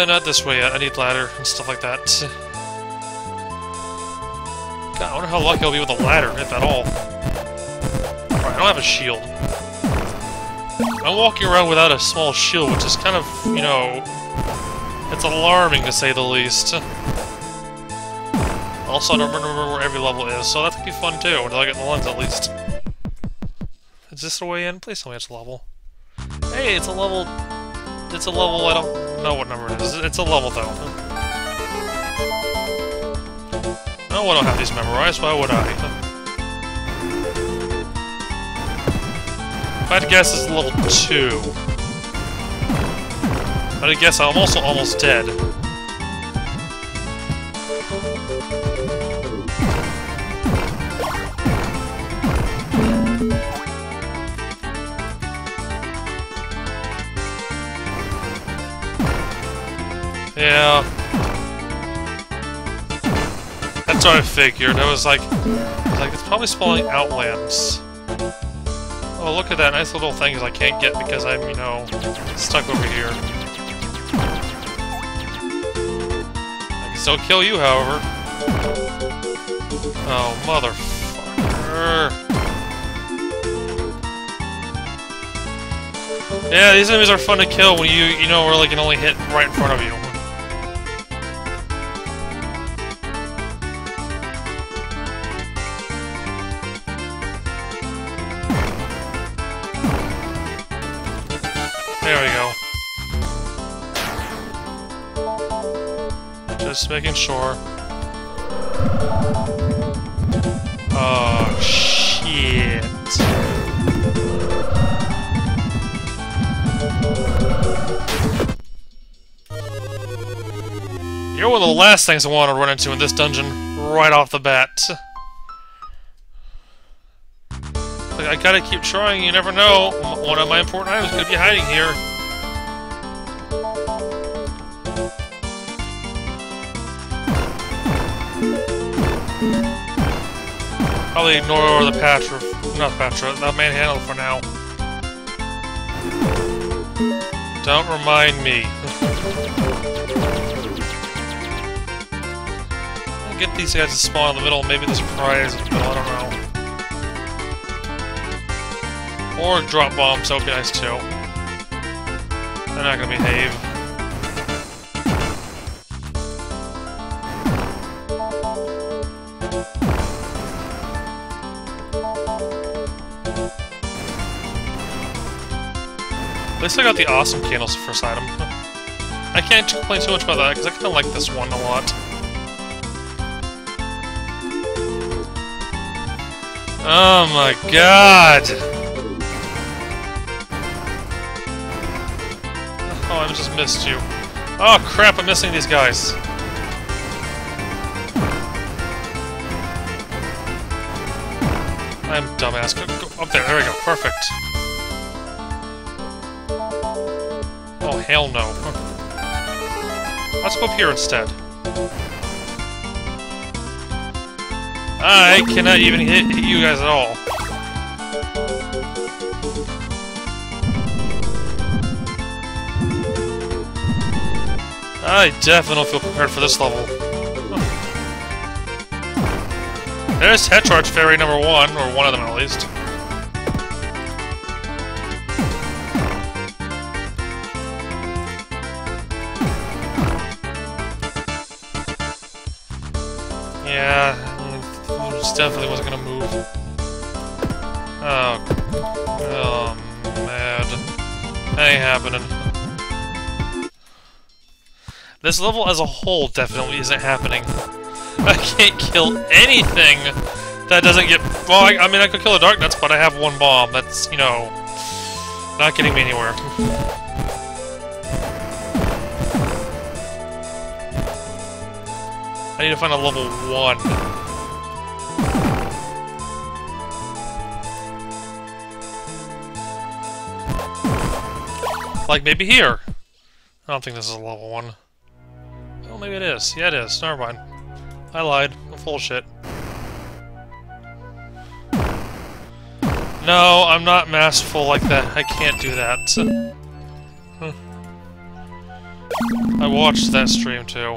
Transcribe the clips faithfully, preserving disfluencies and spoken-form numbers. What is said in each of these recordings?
Uh, not this way yet. I need ladder and stuff like that. God, I wonder how lucky I'll be with a ladder, if at all. Alright, I don't have a shield. I'm walking around without a small shield, which is kind of, you know... It's alarming, to say the least. Also, I don't remember where every level is, so that could be fun, too, until I get the lens, at least. Is this the way in? Please tell me it's a level. Hey, it's a level... It's a level, I don't know what number it is. It's a level, though. No, I don't have these memorized, why would I? If I had to guess, it's level two. But I guess I'm also almost dead. Yeah. That's what I figured. I was like, I was like, it's probably spawning Outlands. Oh, look at that nice little thing I can't get because I'm, you know, stuck over here. I can still kill you, however. Oh, motherfucker. Yeah, these enemies are fun to kill when you, you know, really can only hit right in front of you. There we go. Just making sure. Oh, shit. You're one of the last things I want to run into in this dungeon right off the bat. Like, I gotta keep trying, you never know. One of my important items could be hiding here. Probably ignore the Patra, not Patra, the Manhandle for now. Don't remind me. I'll get these guys to spawn in the middle, maybe the surprise in the middle, I don't know. Or drop bombs, that would be nice too. They're not gonna behave. At least I got the awesome candles first item. I can't complain too much about that, because I kinda like this one a lot. Oh my god! Oh, I just missed you. Oh crap, I'm missing these guys. I'm dumbass. Go, go up there, there we go, perfect. Oh, hell no. Let's go up here instead. I cannot even hit, hit you guys at all. I definitely don't feel prepared for this level. There's Tetrarch Fairy number one, or one of them at least. Yeah, it definitely wasn't gonna move. Oh, oh, mad. That ain't happening. This level as a whole definitely isn't happening. I can't kill anything that doesn't get... Well, I, I mean, I could kill a Dark Nuts, but I have one bomb. That's, you know, not getting me anywhere. I need to find a level one. Like, maybe here. I don't think this is a level one. Oh, maybe it is. Yeah, it is. Never mind. I lied. I'm full of shit. No, I'm not masterful like that. I can't do that. Huh. I watched that stream too.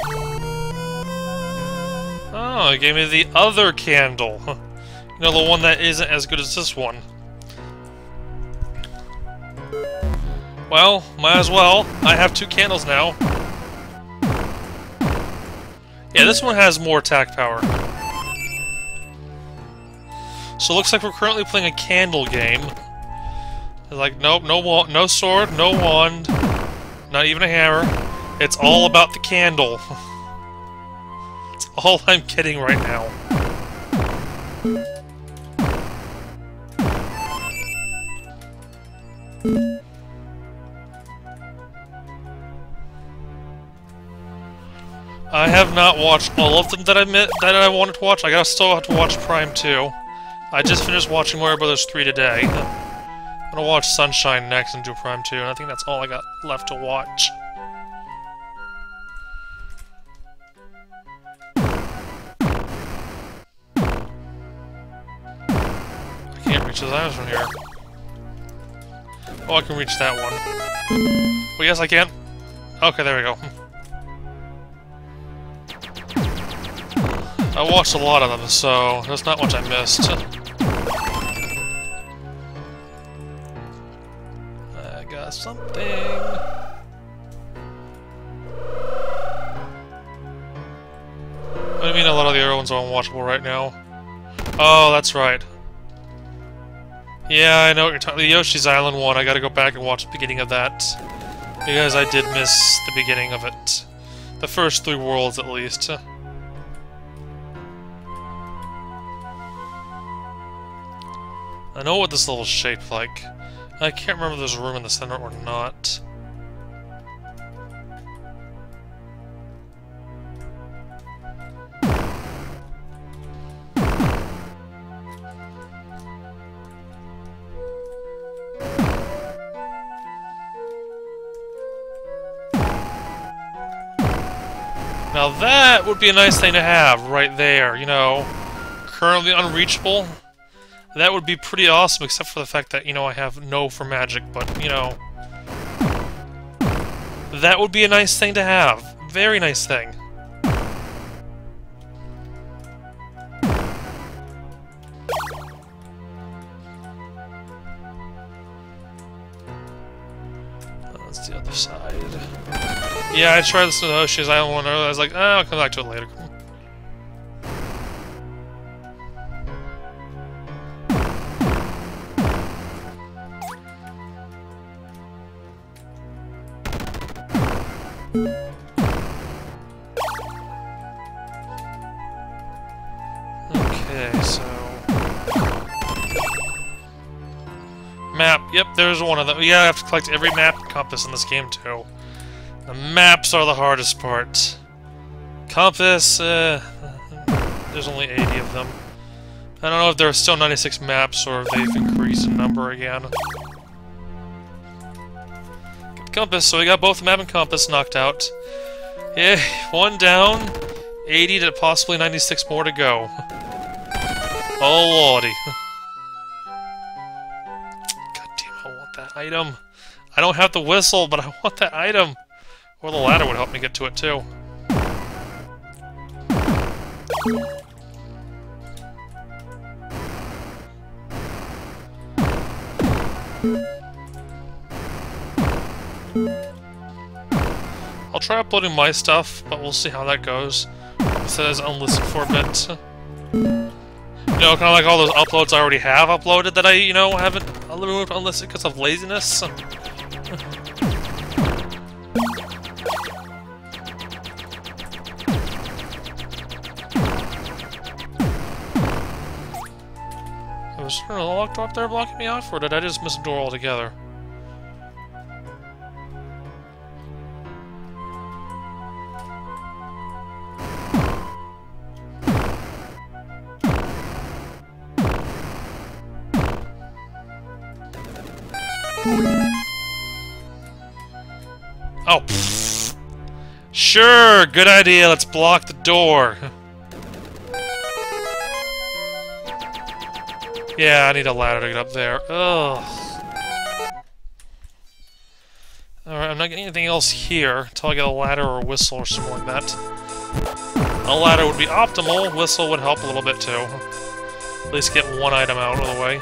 Oh, it gave me the other candle. You know, the one that isn't as good as this one. Well, might as well. I have two candles now. Yeah, this one has more attack power. So it looks like we're currently playing a candle game. Like, nope, no wand, no sword, no wand, not even a hammer. It's all about the candle. It's all I'm getting right now. I have not watched all of them that I met, that I wanted to watch. I gotta still have to watch Prime two. I just finished watching Mario Brothers three today. I'm gonna watch Sunshine next and do Prime two, and I think that's all I got left to watch. I can't reach those items from here. Oh, I can reach that one. Well, yes, I can. Okay, there we go. I watched a lot of them, so there's not much I missed. I got something. What do you mean a lot of the other ones are unwatchable right now? Oh, that's right. Yeah, I know what you're talking about. The Yoshi's Island one, I gotta go back and watch the beginning of that. Because I did miss the beginning of it. The first three worlds, at least. I know what this level's shaped like. I can't remember if there's a room in the center or not. Now that would be a nice thing to have right there, you know. Currently unreachable. That would be pretty awesome, except for the fact that, you know, I have no for magic, but, you know... That would be a nice thing to have. Very nice thing. That's the other side. Yeah, I tried this with Yoshi's Island one earlier. I was like, oh, I'll come back to it later. Okay, so... Map. Yep, there's one of them. Yeah, I have to collect every map and compass in this game, too. The maps are the hardest part. Compass, uh... there's only eighty of them. I don't know if there are still ninety-six maps, or if they've increased in number again. Get the compass, so we got both the map and compass knocked out. Yeah, one down, eighty to possibly ninety-six more to go. Oh lordy. God damn, I want that item. I don't have the whistle, but I want that item. Or the ladder would help me get to it too. I'll try uploading my stuff, but we'll see how that goes. It says unlisted for a bit. You know, kind of like all those uploads I already have uploaded that I, you know, haven't removed unlisted because of laziness. I was there a locked door up there blocking me off, or did I just miss a door altogether? Oh, pfft. Sure, good idea, let's block the door. Yeah, I need a ladder to get up there. Ugh. Alright, I'm not getting anything else here until I get a ladder or a whistle or something like that. A ladder would be optimal, whistle would help a little bit too. At least get one item out of the way.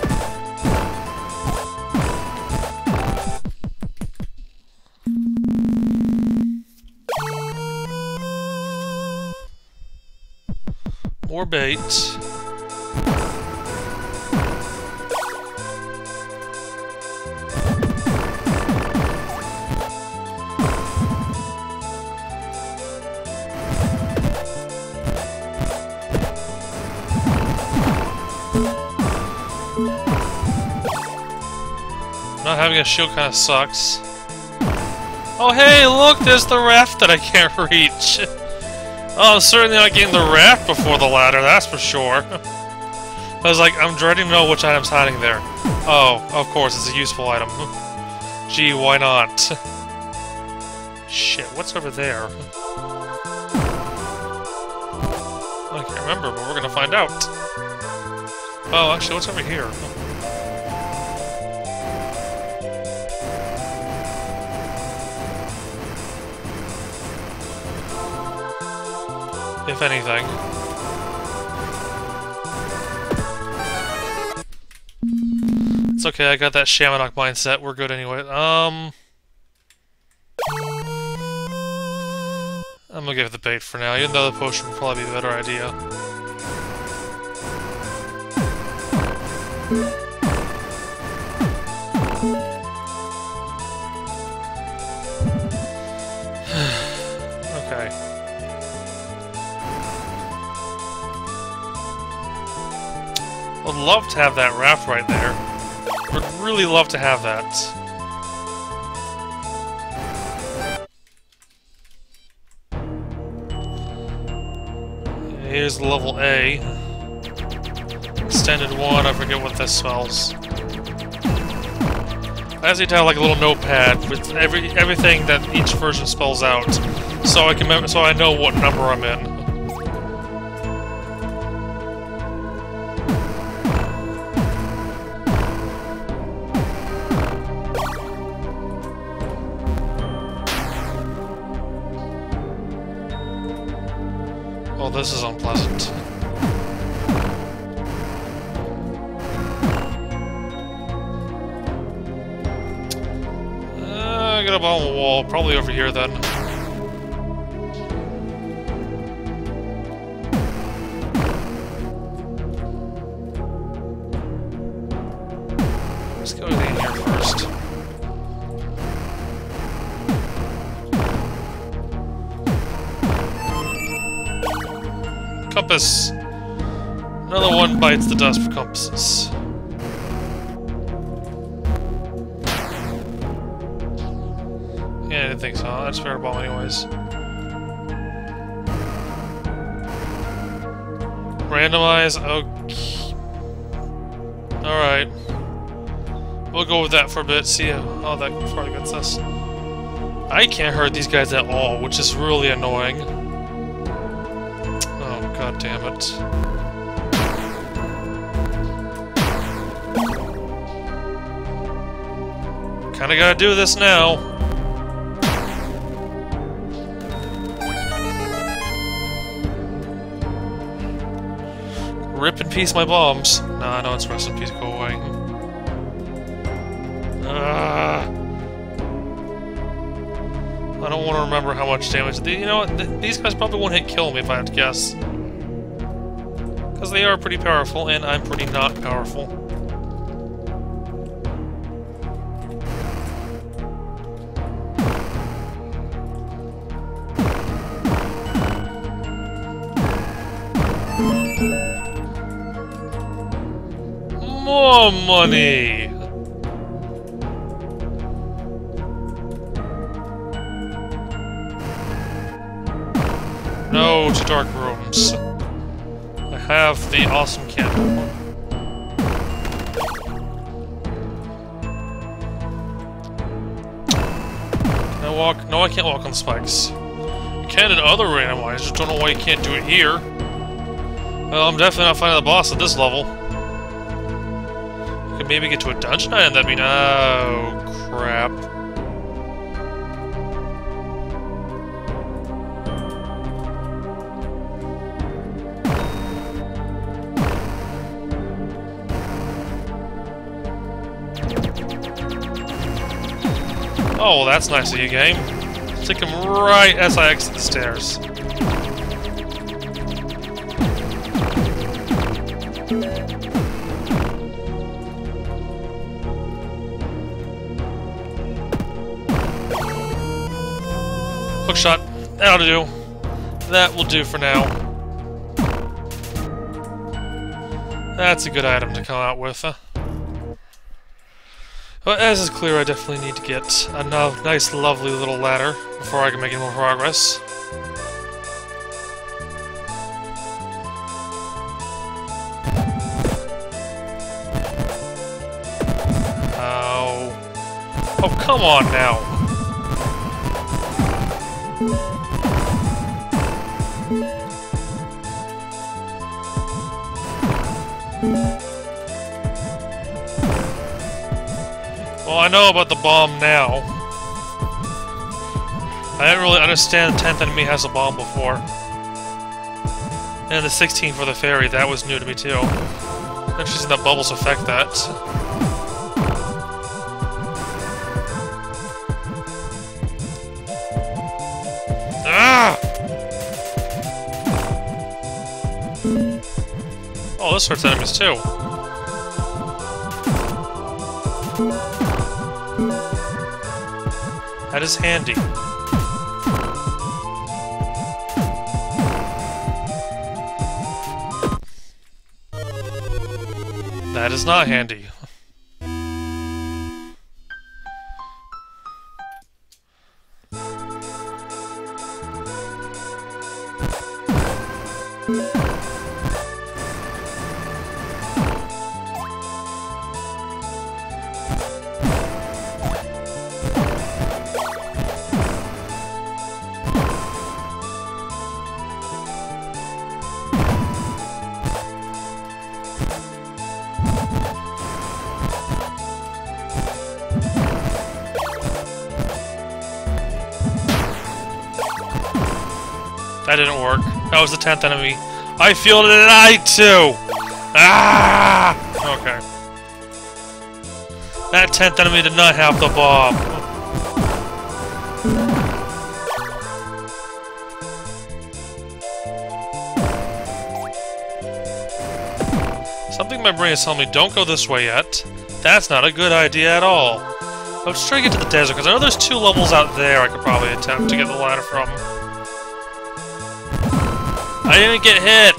More bait. Not having a shield kind of sucks. Oh hey, look, there's the raft that I can't reach. Oh, I'm certainly not getting the raft before the ladder, that's for sure. I was like, I'm dreading to know which item's hiding there. Oh, of course, it's a useful item. Gee, why not? Shit, what's over there? I can't remember, but we're gonna find out. Oh, actually, what's over here? If anything. It's okay, I got that Shamanok mindset, we're good anyway. Um... I'm gonna give it the bait for now, even though the potion would probably be a better idea. Okay. Would love to have that raft right there. Would really love to have that. Here's level A. Extended one, I forget what this spells. I just need to have like a little notepad with every everything that each version spells out, so I can remember, so I know what number I'm in. Well, this is unpleasant. Uh, I got up on the wall, probably over here then. Let's go in here first. Compass. Another one bites the dust for compasses. Yeah, I didn't think so. That's fair ball anyways. Randomize. Okay. Alright. We'll go with that for a bit, see how that far gets us. I can't hurt these guys at all, which is really annoying. God damn it. Kinda gotta do this now. Rip in peace my bombs. Nah, no, it's rest in peace, go away. Uh, I don't want to remember how much damage. You know what? Th these guys probably won't hit kill me if I have to guess. Because they are pretty powerful, and I'm pretty not powerful. More money! No to dark rooms. I have the awesome candle. Can I walk? No, I can't walk on spikes. I can in other randomizers, I just don't know why you can't do it here. Well, I'm definitely not finding the boss at this level. I could maybe get to a dungeon item, that'd be... Oh, crap. Oh, well, that's nice of you, game. Stick him right as I exit the stairs. Hookshot. That'll do. That will do for now. That's a good item to come out with. Huh? But as is clear, I definitely need to get a no nice, lovely little ladder before I can make any more progress. Oh. Oh, come on now. Well, I know about the bomb now. I didn't really understand the tenth enemy has a bomb before. And the sixteen for the fairy, that was new to me too. Interesting that bubbles affect that. Ah! Oh, this hurts enemies too. That is handy. That is not handy. That didn't work. That was the tenth enemy. I feel lied to! Ah! Okay. That tenth enemy did not have the bomb. Something in my brain is telling me, don't go this way yet. That's not a good idea at all. I'm just trying to get to the desert, because I know there's two levels out there I could probably attempt to get the ladder from. I didn't get hit!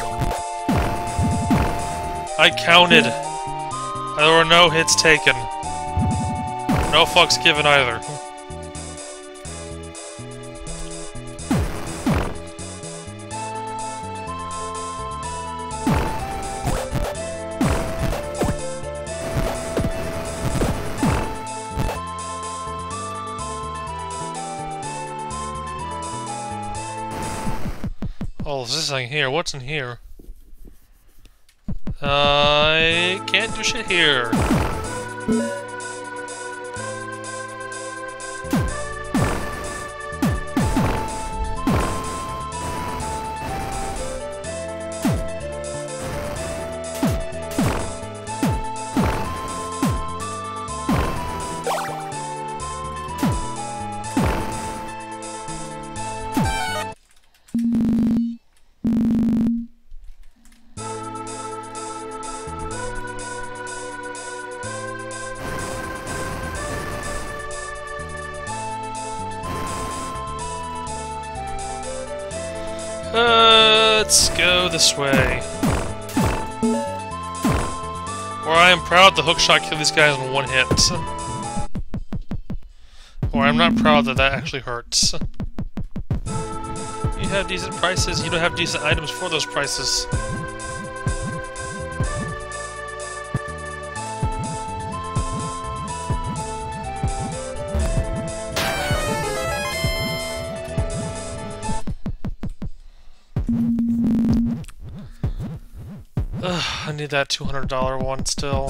I counted. There were no hits taken. No fucks given either. Oh, there's this thing here. What's in here? I can't do shit here. Uh, let's go this way. Or I am proud the hookshot killed these guys in one hit. Or I'm not proud that that actually hurts. You have decent prices, you don't have decent items for those prices. Ugh, I need that two hundred dollar one still.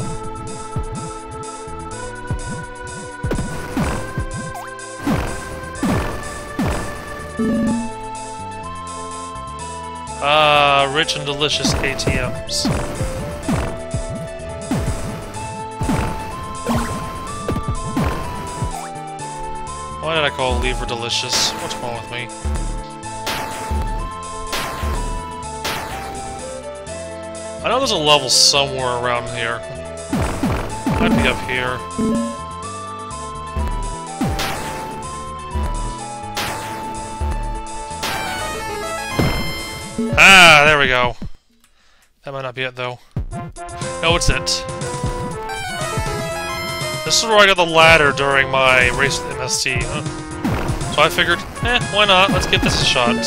Ah, rich and delicious A T Ms. Why did I call Lever delicious? What's wrong with me? I know there's a level somewhere around here. Might be up here. Ah, there we go. That might not be it, though. No, it's it. This is where I got the ladder during my race with M S T. Huh? So I figured, eh, why not? Let's give this a shot.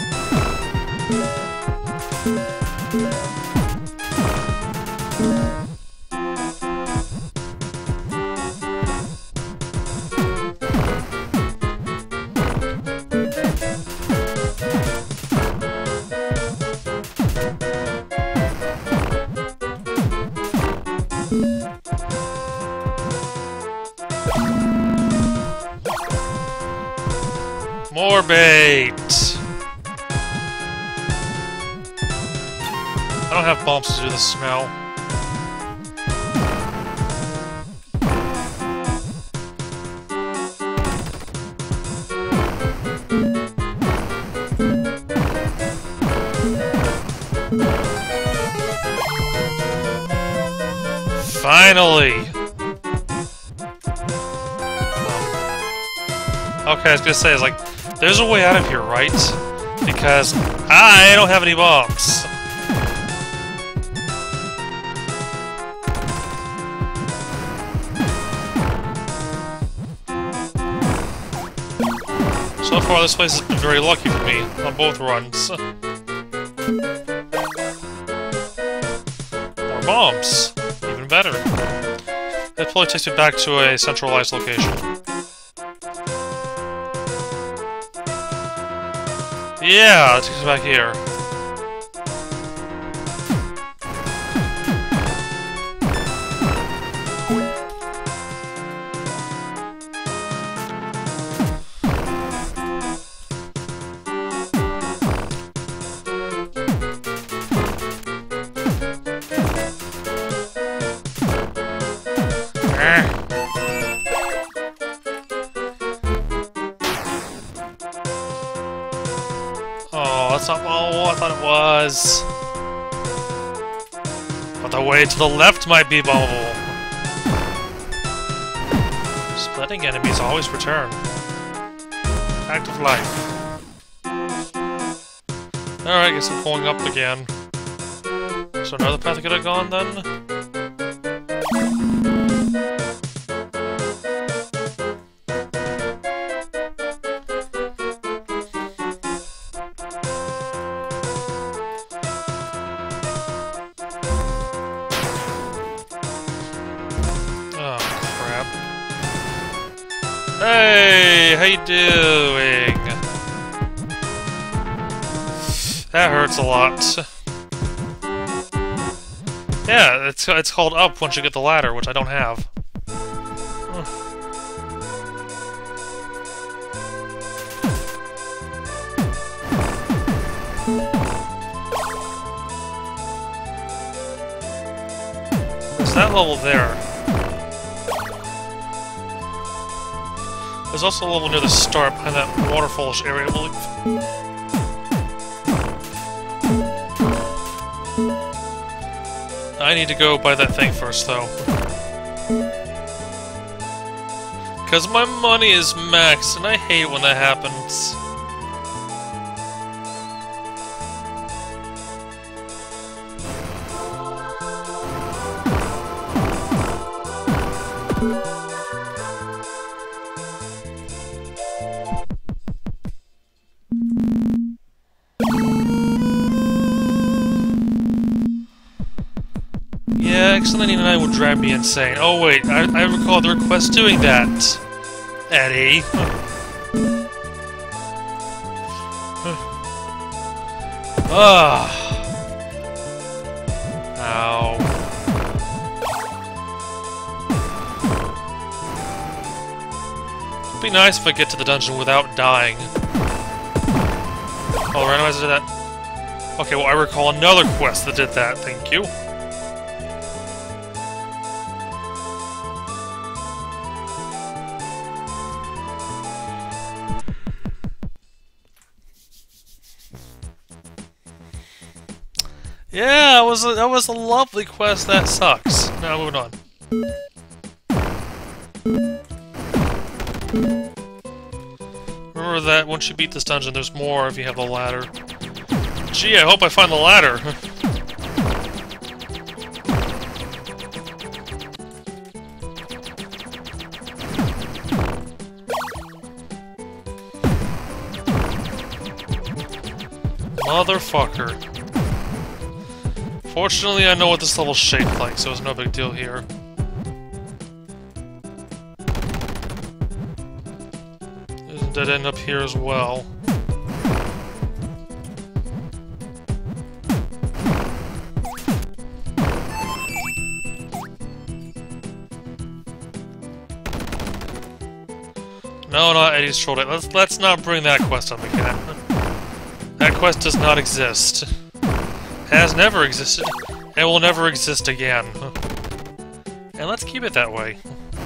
More bait! I don't have bumps to do this now. Finally! Okay, I was gonna say, it's like, there's a way out of here, right? Because I don't have any bombs. So far, this place has been very lucky for me on both runs. More bombs. Even better. That probably takes me back to a centralized location. Yeah, let's get back here. That's not oh, I thought it was. But the way to the left might be bombable. Splitting enemies always return. Fact of life. Alright, guess I'm pulling up again. So another path I could have gone then? Hey, how you doing? That hurts a lot. Yeah, it's it's called up once you get the ladder, which I don't have. Huh. There's that level there. There's also a level near the start, behind that waterfallish area, I believe. I need to go buy that thing first, though. Because my money is maxed, and I hate when that happens. Yeah, X ninety-nine would drive me insane. Oh wait, I, I recall the request doing that. Eddie. Ah. Ow. It'd be nice if I get to the dungeon without dying. Oh, randomizer did that. Okay, well I recall another quest that did that. Thank you. Yeah, that was a, that was a lovely quest. That sucks. Now moving on. Remember that once you beat this dungeon, there's more if you have the ladder. Gee, I hope I find the ladder. Motherfucker. Fortunately, I know what this level's shaped like, so it's no big deal here. There's a dead end up here as well. No, not Eddie's shoulder. Let's let's not bring that quest up again. That quest does not exist. Has never existed, and will never exist again. And let's keep it that way.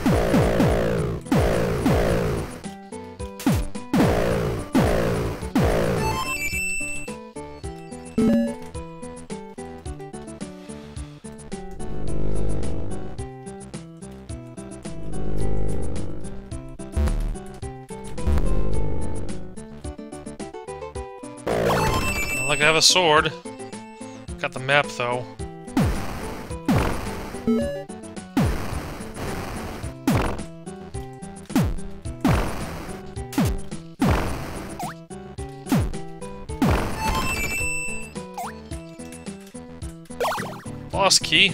Not like I have a sword. Got the map, though. Boss key.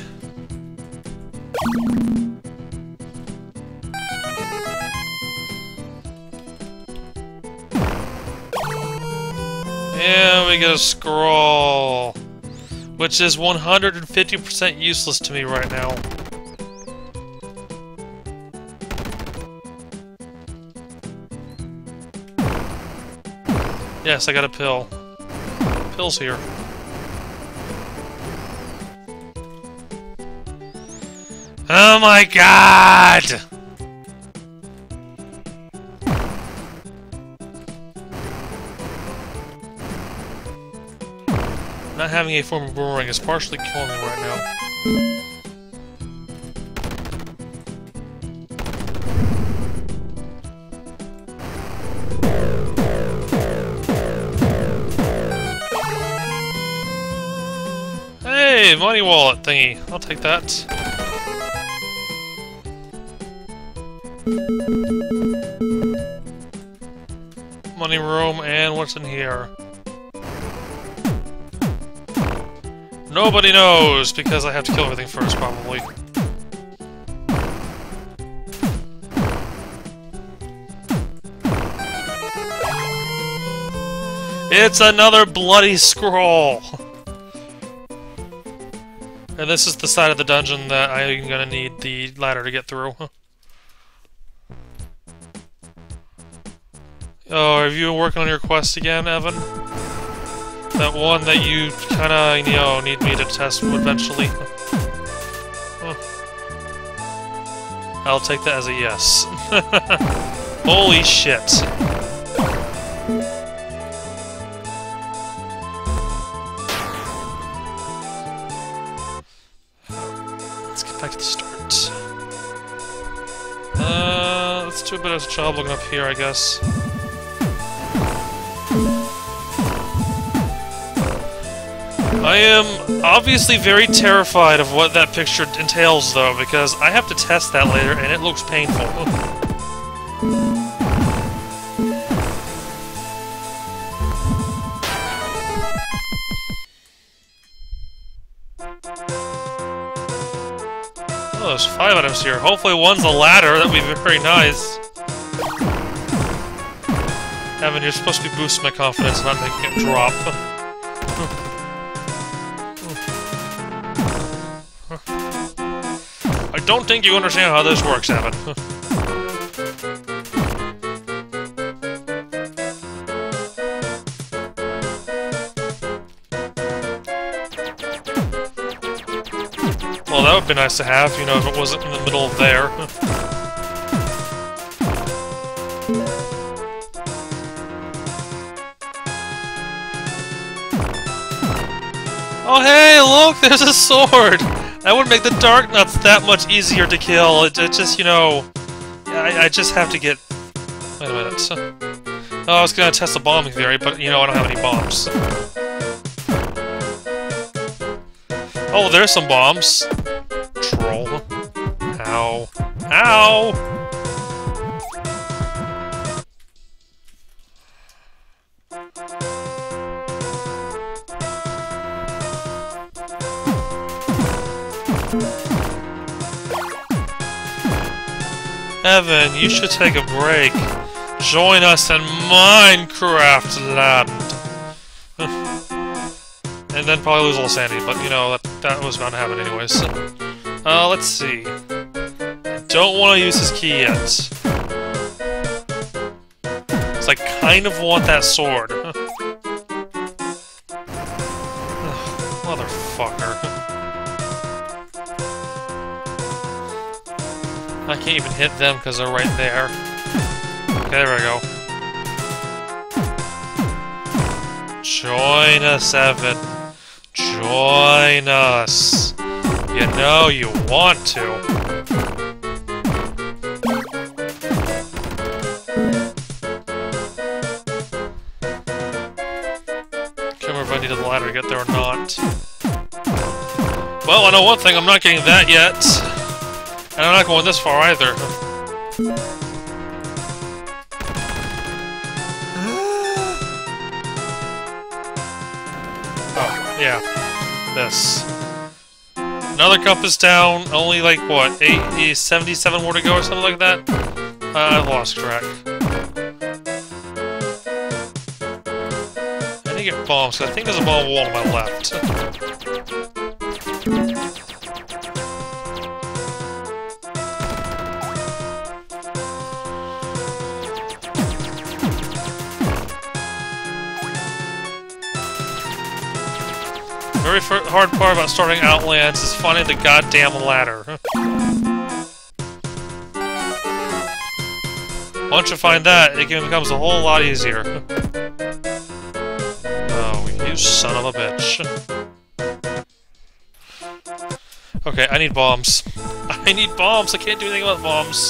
And we get a scroll. Which is one hundred fifty percent useless to me right now. Yes, I got a pill. Pill's here. Oh my god! Not having a form of boomerang is partially killing me right now. Hey, money wallet thingy. I'll take that. Money room, and what's in here? Nobody knows, because I have to kill everything first, probably. It's another bloody scroll! And this is the side of the dungeon that I'm gonna need the ladder to get through. Oh, have you been working on your quest again, Evan? That one that you kinda, you know, need me to test eventually. Huh. I'll take that as a yes. Holy shit. Let's get back to the start. Uh, let's do a bit of a job looking up here, I guess. I am obviously very terrified of what that picture entails, though, because I have to test that later, and it looks painful. Oh, there's five items here. Hopefully one's a ladder. That'd be very nice. Evan, you're supposed to be boosting my confidence, not making it drop. I don't think you understand how this works, Evan. Well, that would be nice to have, you know, if it wasn't in the middle of there. Oh hey, look, there's a sword! That would make the Dark Nuts that much easier to kill. It, it just, you know... I, I just have to get... Wait a minute. Oh, I was gonna test the bombing theory, but, you know, I don't have any bombs. Oh, there's some bombs. Troll. Ow. Ow! Evan, you should take a break. Join us in Minecraft Land. And then probably lose a little sanity, but you know, that, that was bound to happen anyways. Uh, let's see. Don't want to use his key yet. Because I kind of want that sword. Motherfucker. I can't even hit them because they're right there. Okay, there we go. Join us, Evan. Join us. You know you want to. Can't remember if I needed the ladder to get there or not. Well, I know one thing, I'm not getting that yet. And I'm not going this far either. Oh, yeah. This. Another compass down, only like, what, eighty, seventy-seven more to go or something like that? Uh, I've lost track. I need to get bombs, because I think there's a bomb wall to my left. Very hard part about starting Outlands is finding the goddamn ladder. Once you find that, it becomes a whole lot easier. Oh, you son of a bitch. Okay, I need bombs. I need bombs! I can't do anything about bombs.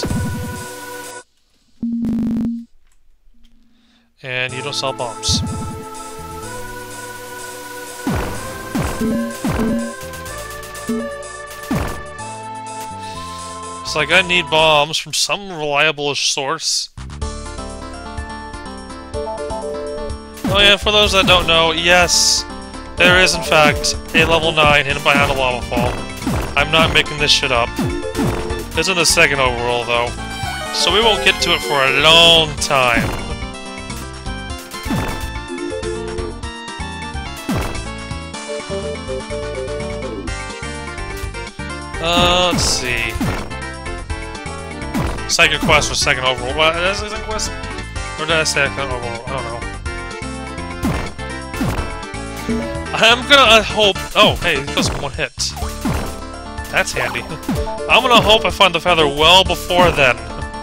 And you don't sell bombs. It's like I need bombs from some reliable-ish source. Oh yeah, for those that don't know, yes, there is in fact a level nine hidden behind a lava fall. I'm not making this shit up. It's in the second overworld though, so we won't get to it for a long time. Uh, let's see. Second quest for second overworld. What is the second quest? Or did I say second overworld? I don't know. I'm gonna hope. Oh, hey, it goes one hit. That's handy. I'm gonna hope I find the feather well before then.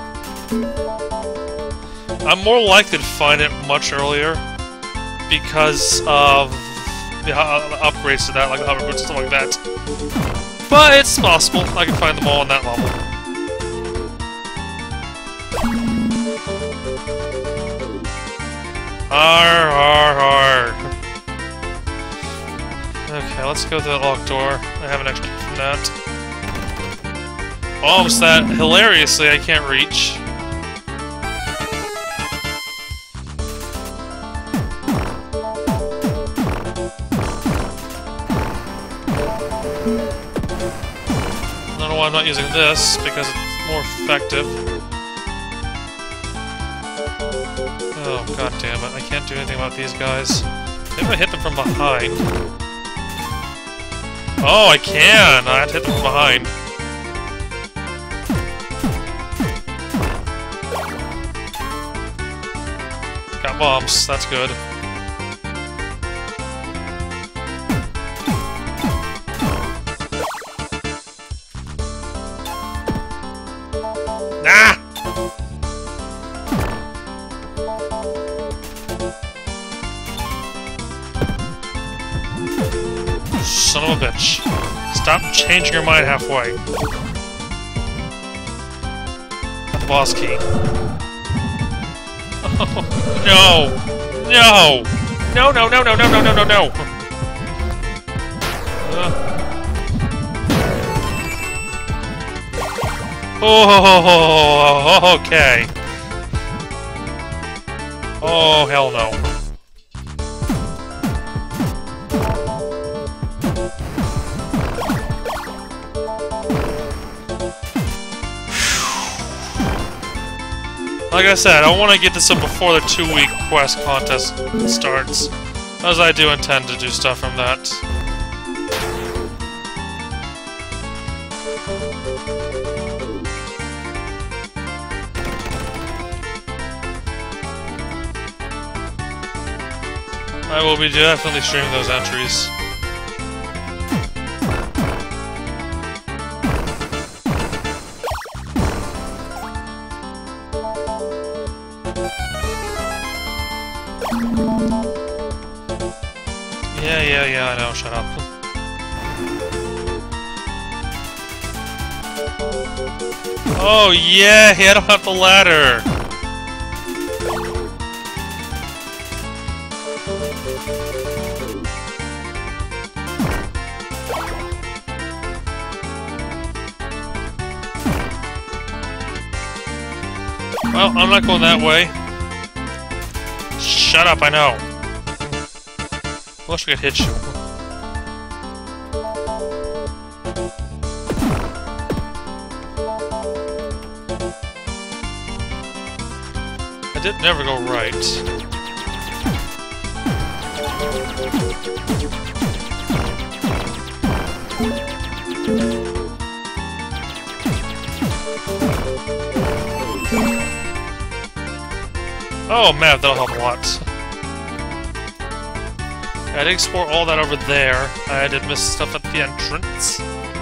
I'm more likely to find it much earlier because of the uh, upgrades to that, like the hover boots and stuff like that. But it's possible. I can find them all on that level. Arr, arr, arr. Okay, let's go to the locked door. I have an extra key from that. Bombs that, hilariously, I can't reach. I don't know why I'm not using this, because it's more effective. Oh, god damn it. I can't do anything about these guys. Maybe I hit them from behind. Oh, I can! I had to hit them from behind. Got bombs. That's good. Ah! son of a bitch. Stop changing your mind halfway. Got the boss key. Oh, no! No! No, no, no, no, no, no, no, no, no! Uh. Oh, okay. Oh, hell no. Like I said, I want to get this up before the two-week quest contest starts, as I do intend to do stuff from that. I will be definitely streaming those entries. Yeah, yeah, yeah, I know, shut up. Oh, yeah, I don't have the ladder! Well, I'm not going that way. Shut up, I know. I wish I could hit you. I did never go right. Oh man, that'll help a lot. I did explore all that over there. I did miss stuff at the entrance.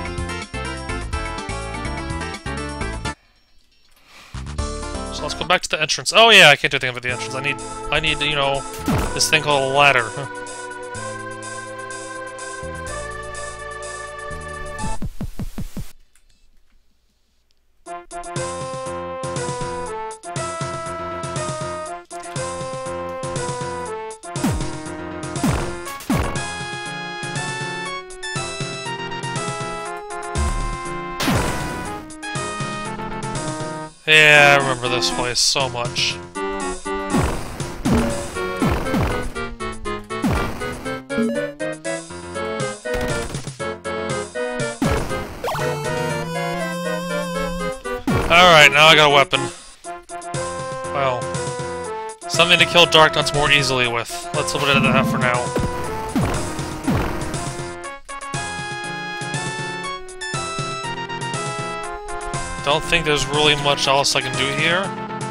So let's go back to the entrance. Oh yeah, I can't do anything about the entrance. I need, I need, you know, this thing called a ladder. Yeah, I remember this place so much. Alright, now I got a weapon. Well, something to kill Dark Nuts more easily with. Let's limit it to that for now. Don't think there's really much else I can do here.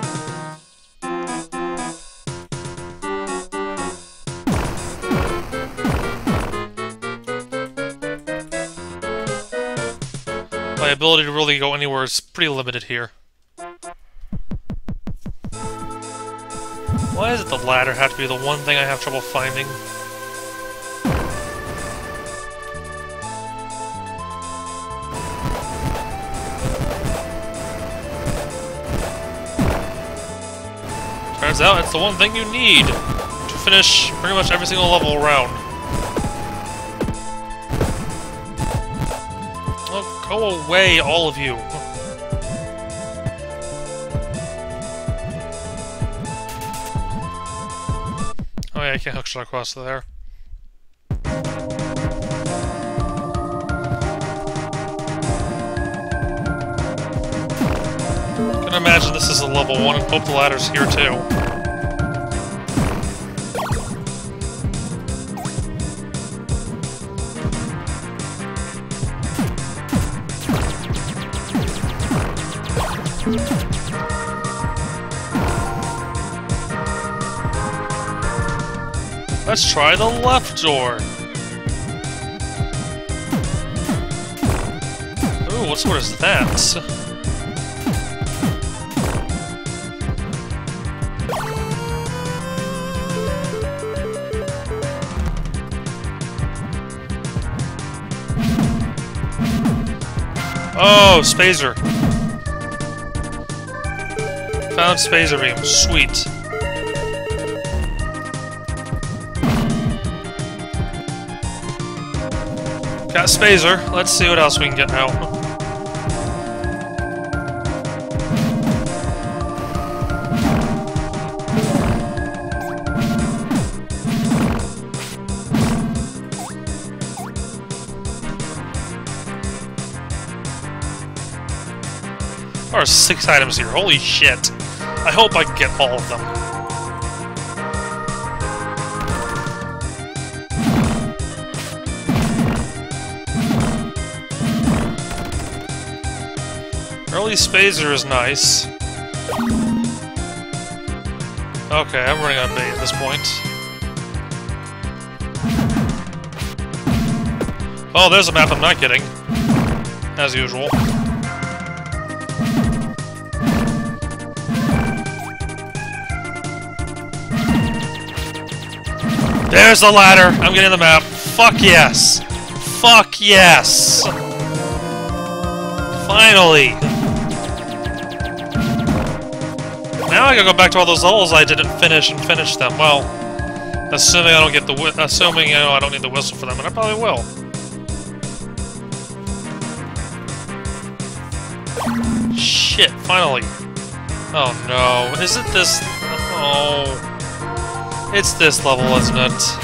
My ability to really go anywhere is pretty limited here. Why does the ladder have to be the one thing I have trouble finding? Turns out it's the one thing you need to finish pretty much every single level around. Oh, go away, all of you. Oh yeah, I can't hook shot across there. I can imagine this is a level one and hope the ladder's here too. Let's try the left door. Ooh, what sort is that? Oh, Spazer. Found Spazer Beam. Sweet. Got Spazer. Let's see what else we can get now. There are six items here. Holy shit. I hope I can get all of them. Early Spazer is nice. Okay, I'm running on bait at this point. Oh, there's a map I'm not getting. As usual. There's the ladder! I'm getting the map. Fuck yes! Fuck yes! Finally! Now I gotta go back to all those levels I didn't finish and finish them. Well, assuming I don't get the whi- assuming you know I don't need the whistle for them, and I probably will. Shit! Finally! Oh no! Is it this? Oh. It's this level, isn't it?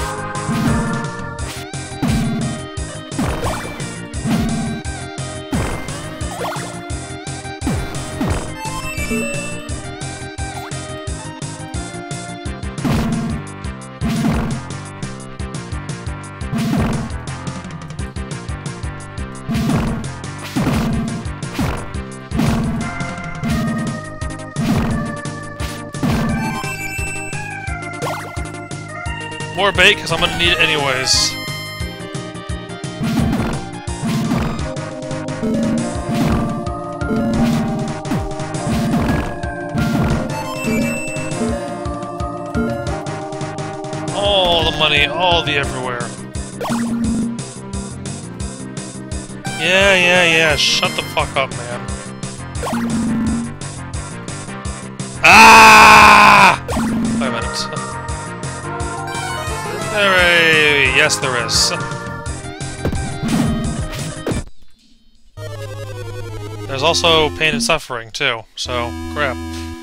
More bait, because I'm gonna need it anyways. All the money, all the everywhere. Yeah, yeah, yeah, shut the fuck up, man. Ah! Wait a minute. Hooray! Yes, there is. There's also pain and suffering, too, so crap.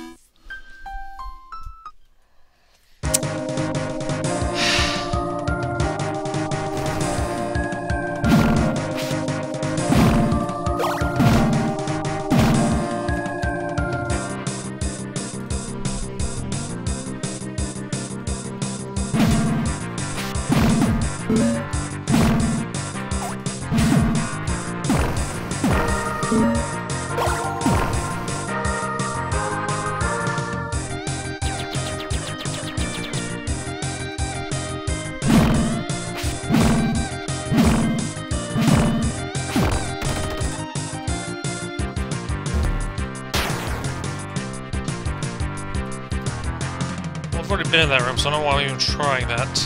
I've already been in that room, so I don't want to even trying that.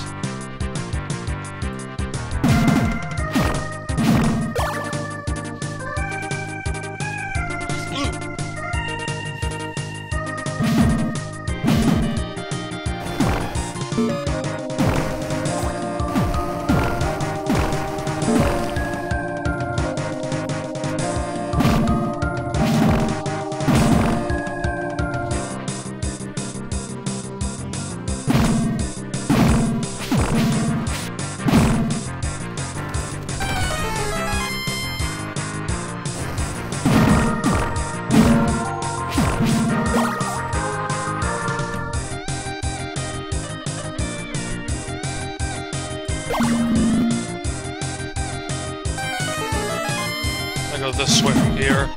I go this way from here.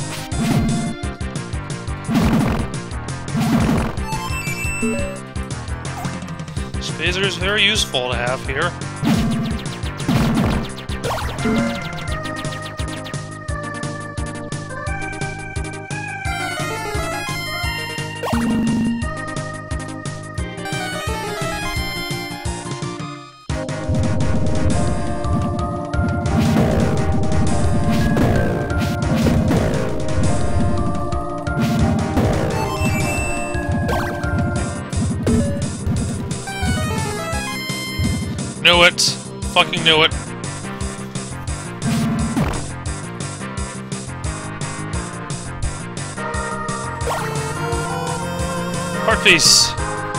Spazer is very useful to have here. Knew it. Fucking knew it. Heart piece.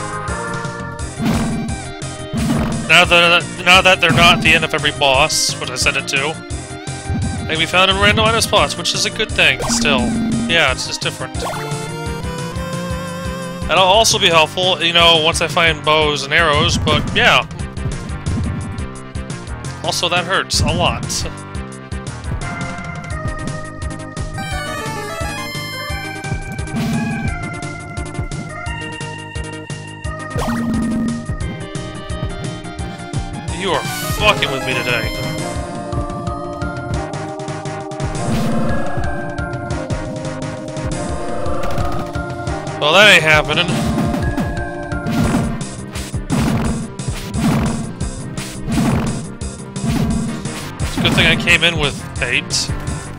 Now that now that they're not at the end of every boss, which I set it to, they can be found in random item spots, which is a good thing. Still, yeah, it's just different. That'll also be helpful, you know, once I find bows and arrows. But yeah, also that hurts a lot. You are fucking with me today. Well, that ain't happening. It's a good thing I came in with bait.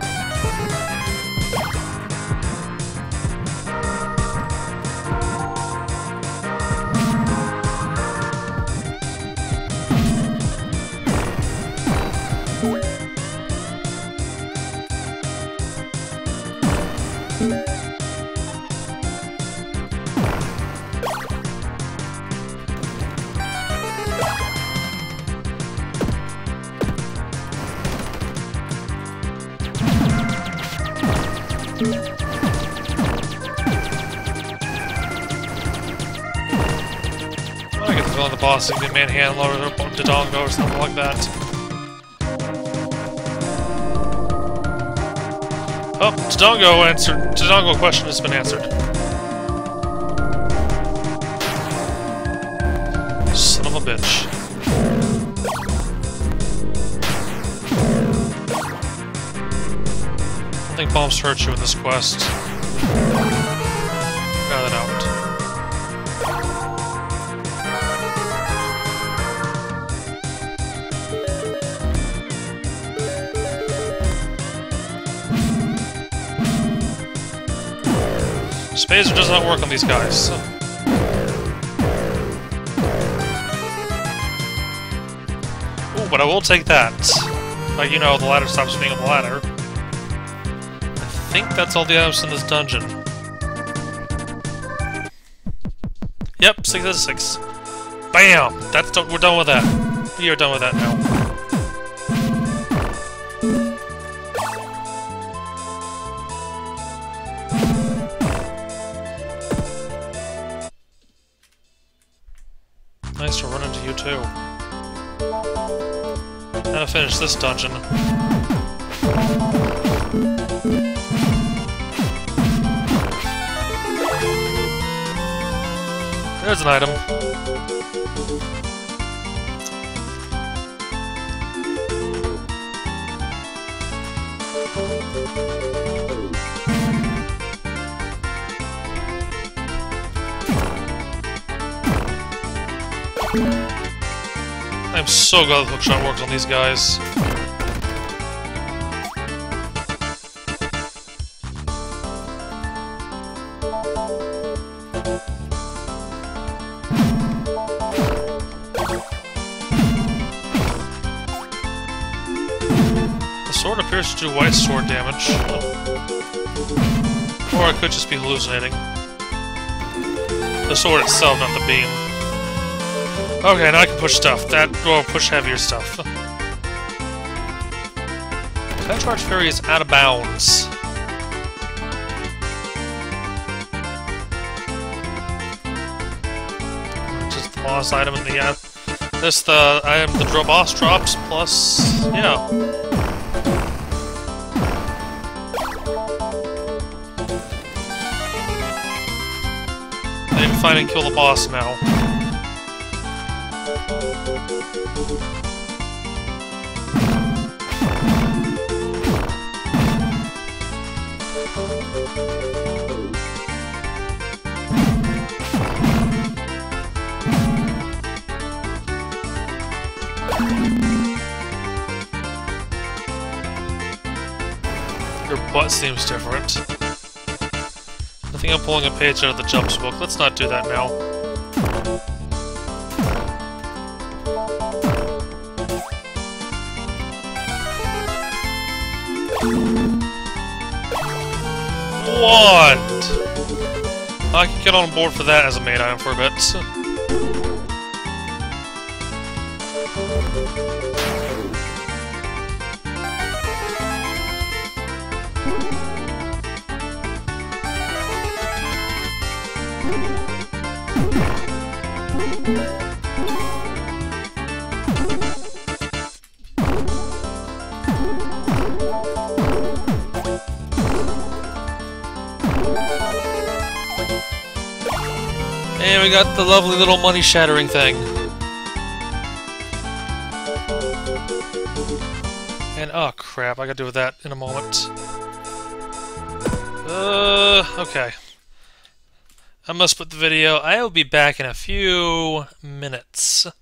I get the feeling the boss is gonna manhandle or Dodongo or something like that. Oh, Dodongo answered. Dodongo question has been answered. Son of a bitch. I think bombs hurt you in this quest. Got it out. Spacer does not work on these guys. Ooh, but I will take that. Like, you know, the ladder stops being on the ladder. I think that's all the items in this dungeon. Yep, six out of six. Bam! That's we're done with that. We are done with that now. Nice to run into you too. Now to finish this dungeon. There's an item. I'm so glad the hookshot works on these guys. The sword appears to do white sword damage. Or I could just be hallucinating. The sword itself, not the beam. Okay, now I can push stuff. That will push heavier stuff. Tetrarch Fairy is out of bounds. Just the boss item in the uh, this the item the dro boss drops plus yeah. I can find and kill the boss now. Your butt seems different. I think I'm pulling a page out of the jumps book. Let's not do that now. wand! I can get on board for that as a main item for a bit. And we got the lovely little money-shattering thing. And, oh crap, I gotta deal with that in a moment. Uh, okay. I must put the video. I will be back in a few minutes.